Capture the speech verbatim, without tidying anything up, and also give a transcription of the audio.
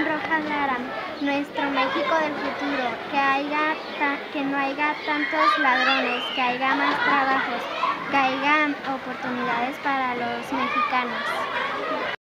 Rojas Lara, nuestro México del futuro, que, haya que no haya tantos ladrones, que haya más trabajos, que haya oportunidades para los mexicanos.